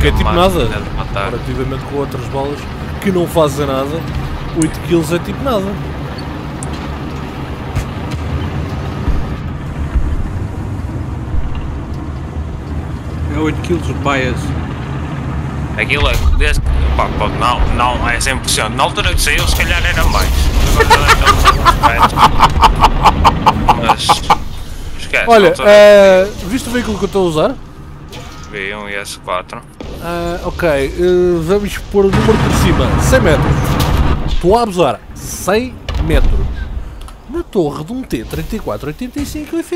que é tipo nada. Comparativamente com outras balas que não fazem nada, 8 kg é tipo nada. É 8 kg de bias. Aquilo é desde que. Pá, não é 100%. Na altura que saiu, se calhar era mais. Mas. Esquece. Olha, viste o veículo que eu estou a usar? Vi um IS4. Ok, vamos pôr o número por cima: 100 metros. Estou a abusar, 100 metros. Na torre de um T-3485 eu